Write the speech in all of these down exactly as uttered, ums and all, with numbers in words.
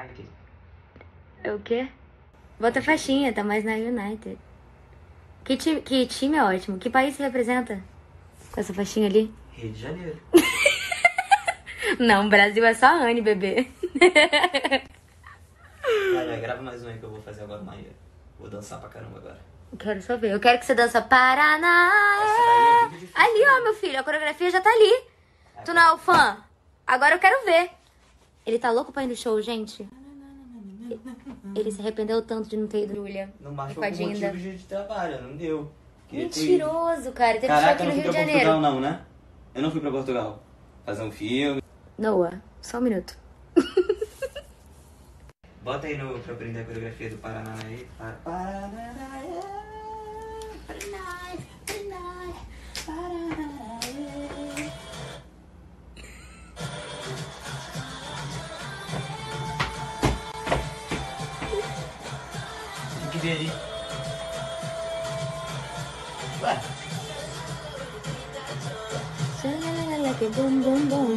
United. É o quê? Bota faixinha, tá mais na United. Que time, que time é ótimo. Que país você representa? Com essa faixinha ali? Rio de Janeiro. Não, Brasil é só Anne, bebê. Vai, vai, grava mais um aí que eu vou fazer agora, Maia. Vou dançar pra caramba agora. Quero só ver. Eu quero que você dança Paraná. Essa daí é muito difícil. Ali, ó, meu filho. A coreografia já tá ali. É, Tu não é o fã? Agora eu quero ver. Ele tá louco pra ir no show, gente? Ele se arrependeu tanto de não ter ido, Júlia. Não marchou por motivo de trabalho, não deu. Queria ter ido. Mentiroso, cara. Teve show Caraca, aqui eu no não Rio fui de pra Janeiro. Portugal não, né? Eu não fui pra Portugal fazer um filme. Noah, só um minuto. Bota aí no, pra aprender a coreografia do Paraná aí. Para- Paraná, Paraná, Paraná, Paraná. Tem que ver ali. Ué, Que bum, bum, bum.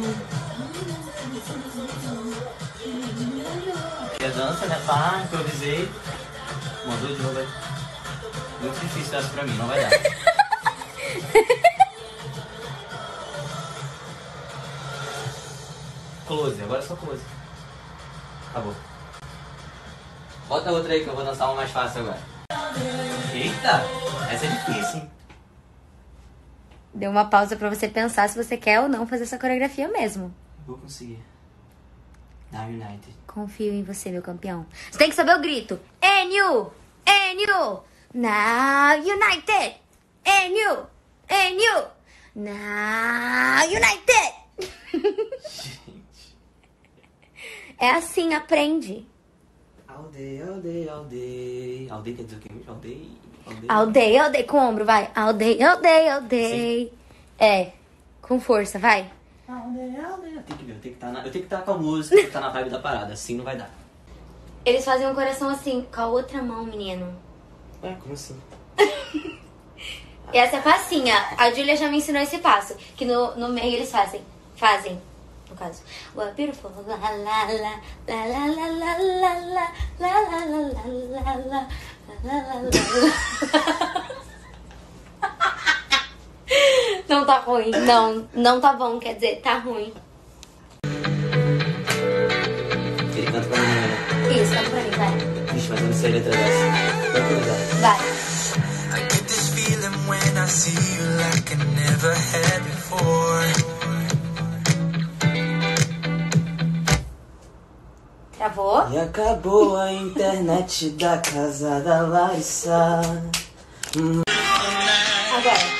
e a dança, né? Pá, improvisei. Mandou de novo aí. Muito difícil essa pra mim, não vai dar. Close, agora é só close. Acabou. Bota outra aí que eu vou dançar uma mais fácil agora. Eita, essa é difícil, hein? Deu uma pausa pra você pensar se você quer ou não fazer essa coreografia mesmo. Vou conseguir. Now United. Confio em você, meu campeão. Você tem que saber o grito. N U! N U! Now United! N U! N U! Now United! Gente. É assim, aprende. Aldeia, aldeia, aldeia. Aldeia quer dizer o quê? Aldeia, aldeia. Aldeia, aldeia. Com o ombro, vai. Aldeia, aldeia, aldeia. É. Com força, vai. Aldeia, aldeia. Tem que ver, eu tenho que estar na... eu tenho que estar com a música, tenho que estar na vibe da parada. Assim não vai dar. Eles fazem um coração assim, com a outra mão, menino. Ué, como assim? E essa é facinha. A Júlia já me ensinou esse passo. Que no, no meio eles fazem. Fazem. No caso. What beautiful. La la la. La la la la la la. La la la la la la. La la la la. Não tá ruim. Não, não tá bom. Quer dizer, tá ruim. Ele canta pra mim, né? Isso, canta pra mim, vai. Vixe, mas eu não sei a letra dessa. Vai cuidar. Vai. I get this feeling when I see you like I never had before. Travou? E acabou a internet da casa da Larissa. Agora.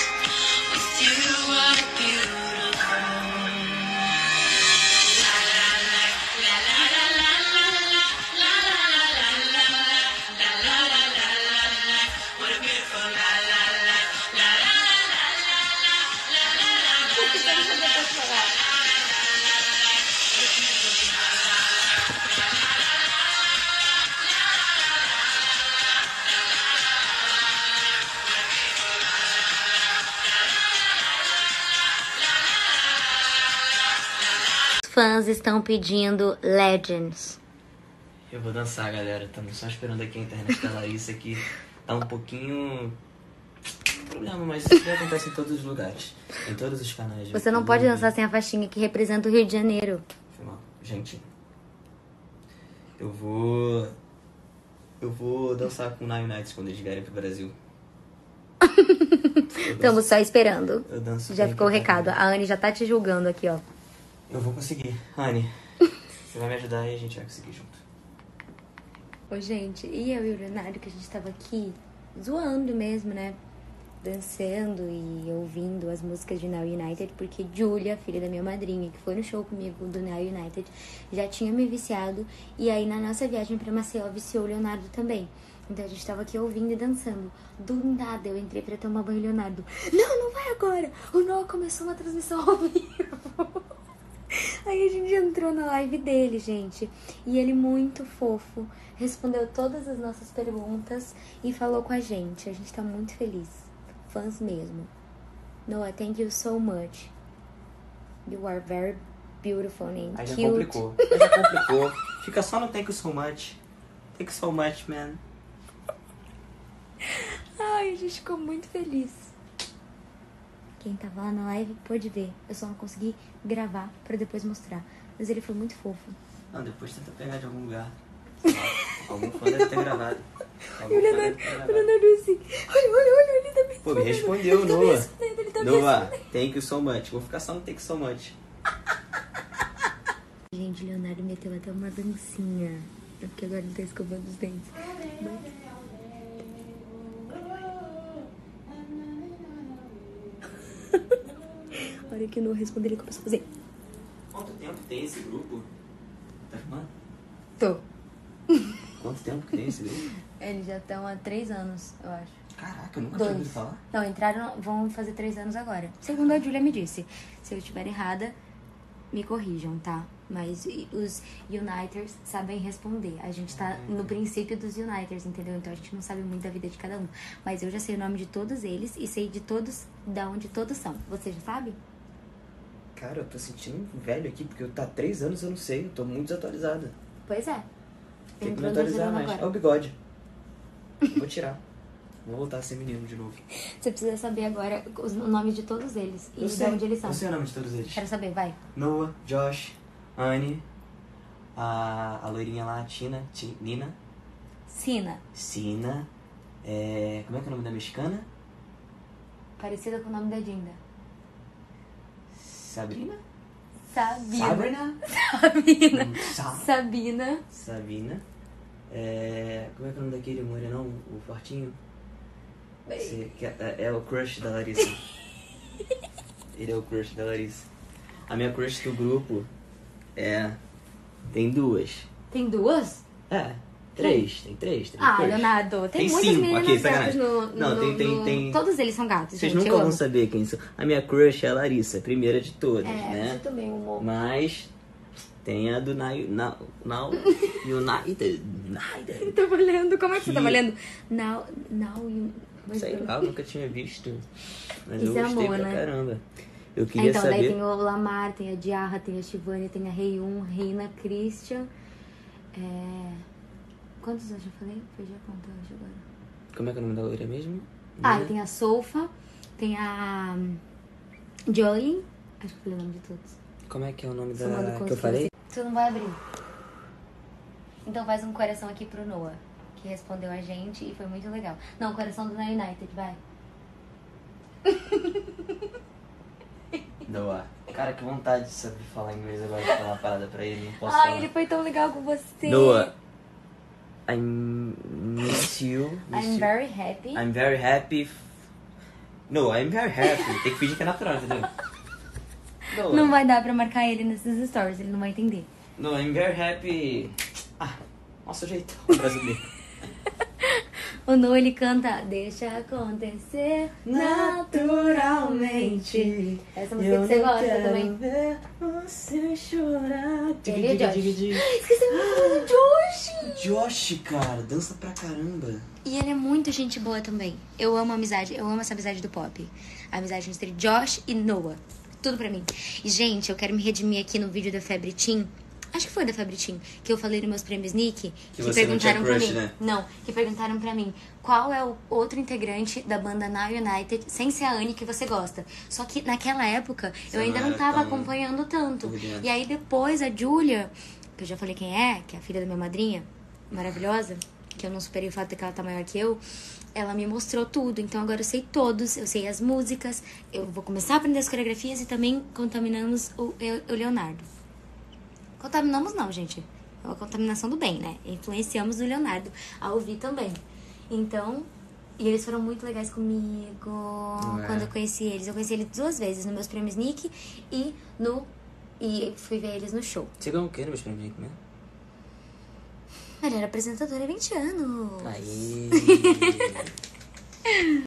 Fãs estão pedindo Legends. Eu vou dançar, galera. Estamos só esperando aqui a internet da Larissa aqui. Tá um pouquinho... problema, mas isso acontece em todos os lugares. Em todos os canais. de Você não YouTube. pode dançar sem a faixinha que representa o Rio de Janeiro. Foi mal. Gente, eu vou... Eu vou dançar com o Nine Nights quando eles vierem pro Brasil. Eu Estamos danço, só esperando. eu danço Já bem ficou o pra recado. caramba. A Anne já tá te julgando aqui, ó. Eu vou conseguir. Anne, você vai me ajudar e a gente vai conseguir junto. Ô, gente, e eu e o Leonardo, que a gente tava aqui zoando mesmo, né? Dançando e ouvindo as músicas de Now United, porque Julia, filha da minha madrinha, que foi no show comigo do Now United, já tinha me viciado. E aí, na nossa viagem pra Maceió, viciou o Leonardo também. Então a gente tava aqui ouvindo e dançando. Do nada eu entrei pra tomar banho, Leonardo. Não, não vai agora! O Noah começou uma transmissão ao vivo. Aí a gente entrou na live dele, gente. E ele, muito fofo, respondeu todas as nossas perguntas e falou com a gente. A gente tá muito feliz. Fãs mesmo. Noah, thank you so much. You are very beautiful name. Aí já Cute. complicou. Aí já complicou. Fica só no thank you so much. Thank you so much, man. Ai, a gente ficou muito feliz. Quem tava lá na live pôde ver. Eu só não consegui gravar pra depois mostrar. Mas ele foi muito fofo. Não, depois tenta pegar de algum lugar. Sei lá, algum fã deve ter gravado. Algum E o fã Leonardo, deve ter o gravado. Leonardo assim, olha, olha, olha, ele tá me Pô, me respondeu, Ele tá me Noah. respondendo, ele tá me Noah, respondendo. thank you so much. Vou ficar só no thank you so much. Gente, o Leonardo meteu até uma dancinha. É porque agora ele tá escovando os dentes. A hora que eu não respondi, ele começou a fazer. Quanto tempo tem esse grupo? Tá filmando? Tô. Quanto tempo que tem esse grupo? Eles já estão há três anos, eu acho. Caraca, eu nunca tinha ouvido Dois. falar. Não, entraram, vão fazer três anos agora. Segundo a Julia me disse. Se eu estiver errada, me corrijam, tá? Mas e- os Uniters sabem responder. A gente tá no princípio dos Uniters, entendeu? Então a gente não sabe muito da vida de cada um. Mas eu já sei o nome de todos eles e sei de todos, da onde todos são. Você já sabe? Cara, eu tô sentindo um velho aqui, porque eu tá há três anos eu não sei. Eu tô muito desatualizado. Pois é. Tem que me atualizar Introduziram mais. É agora. o bigode. Eu vou tirar. Vou voltar a ser menino de novo. Você precisa saber agora os- o nome de todos eles e Eu de sei. onde eles são. Eu sei o nome de todos eles. Quero saber, vai. Noah, Josh, Annie, a, a loirinha lá, a Tina, Ti- Nina, Sina, Sina, é, como é que é o nome da mexicana? parecida com o nome da Dinda. Sabrina? Sabina. Sabrina? Sabina. Sa- Sabina. Sabina. É, como é que é o nome daquele morenão, o fortinho? Esse- que é, é o crush da Larissa. Ele é o crush da Larissa. A minha crush do grupo é... Tem duas. Tem duas? É, três. Tem três. Tem Ah, crush. Leonardo, tem, Tem muitas cinco, meninas aqui, gatas sacanagem. no, Não, no- tem- tem- no- tem- Todos eles são gatos, Vocês gente, nunca eu vão amo. saber quem são. A minha crush é a Larissa, a primeira de todas, É, né? você também, amor. Mas tem a do Now, now, now United. United. Tava lendo, como é que você Que- tava lendo? Now, now you... Sei lá, eu nunca tinha visto. Mas Isso eu é gostei amor, pra né? caramba. Eu Ah, queria então, daí saber. tem o Lamar, tem a Diarra, tem a Shivani, tem a Reyun, Reina, Christian. É... Quantos eu já falei? Perdi a conta, eu acho agora. Como é que é o nome da loira mesmo? Ah, Né? e tem a Sofa, tem a hum, Jolene. Acho que eu falei o nome de todos. Como é que é o nome Somando da com que os eu falei? você não vai abrir. Então faz um coração aqui pro Noah, que respondeu a gente e foi muito legal. Não, coração do Na United, vai. Noah. Cara, que vontade de saber falar inglês agora de falar uma parada pra ele. Não posso Ai, falar. ele foi tão legal com você. Noah. I miss you. Miss I'm you. very happy. I'm very happy. f- No, I'm very happy. Tem que fingir que é natural, entendeu? No, Não vai dar pra marcar ele nesses stories, ele não vai entender. no, I'm very happy. Ah, nossa, o jeitão brasileiro. O Noah, ele canta Deixa acontecer naturalmente. Essa música que você gosta também. Ver você chorar. Ele e o Josh. Dig, dig, dig. Esqueci o Josh! Josh, cara, dança pra caramba. E ele é muito gente boa também. Eu amo a amizade, eu amo essa amizade do pop. A amizade entre Josh e Noah. Tudo pra mim. E, gente, eu quero me redimir aqui no vídeo da Febre Team. Acho que foi da Febre Team, que eu falei nos meus prêmios Nick. Que, você não tinha perguntaram pra crush, mim. né? Não, que perguntaram pra mim qual é o outro integrante da banda Now United, sem ser a Anne, que você gosta. Só que naquela época Você eu ainda não não era tava tão acompanhando tanto. por dentro. E aí depois a Julia, que eu já falei quem é, que é a filha da minha madrinha, maravilhosa, que eu não superei o fato de que ela tá maior que eu, ela me mostrou tudo. Então agora eu sei todos, eu sei as músicas, eu vou começar a aprender as coreografias e também contaminamos o, eu- o Leonardo. Contaminamos não, gente. É uma contaminação do bem, né? Influenciamos o Leonardo a ouvir também. Então, e eles foram muito legais comigo é? quando eu conheci eles. Eu conheci eles duas vezes, nos meus prêmios Nick e no... E fui ver eles no show. Você ganhou o que no meus prêmios Nick mesmo? Melhor apresentadora há vinte anos. Aí.